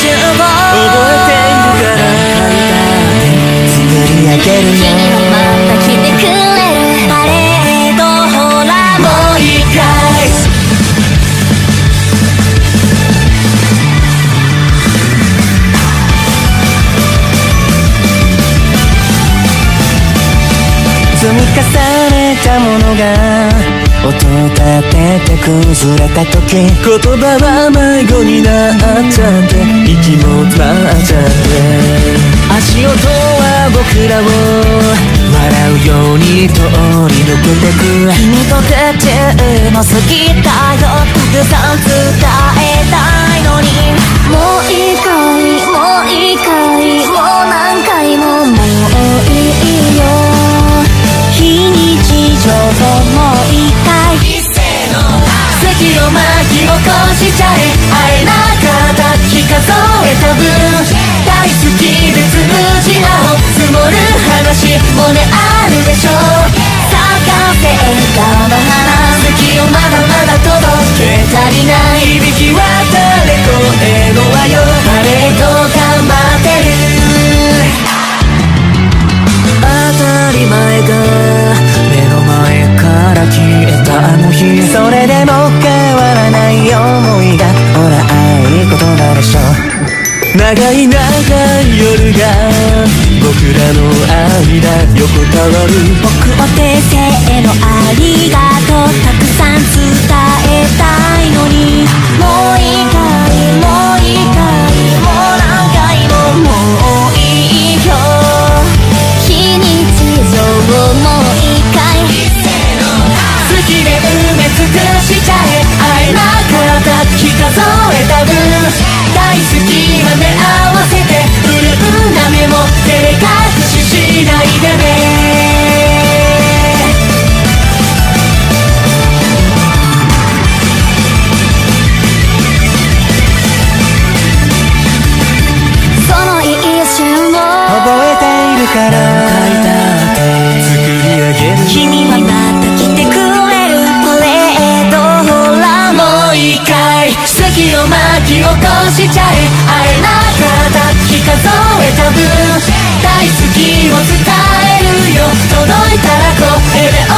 ているから作り上げるよ。 君はまた来てくれるパレード、ほらもう一回。 積み重ねたものが音を立てて崩れた時、言葉は迷子になっちゃって息も詰まっちゃって、足音は僕らを笑うように通り抜けてく。 君と途中も過ぎたよ、たくさん伝えたいのに。もう一回もう一回もう何回ももういいよ、非日常をもう一回。席を巻き起こしちゃえ、会えなかった日数えた分、大好きで通じ合おう、積もる話もねあるでしょう。咲かせたの花、月をまだまだ届け足りない、響き渡れ声の輪よ、パレードが待ってる。 当たり前が目の前から消えたあの日、それでも変わらない思いがほら愛ことなでしょう。長い長い夜が僕らの間横たわる。 僕を訂正のありがとうたくさん伝えたいのに。もう一回もう一回もう何回ももういいよ、非日常をもう一回。 好きで埋め尽くしちゃえ、会えなかった日数えた分、大好きまで合わせて潤んだ目も照れ隠ししないでね。 その一瞬を覚えているから書いたって作り上げる。 君はまた来てくれるパレード、ほらもう一回。 奇跡を巻き起こしちゃえ、会えなかった日数えた分、大好きを伝えるよ、届いたら声で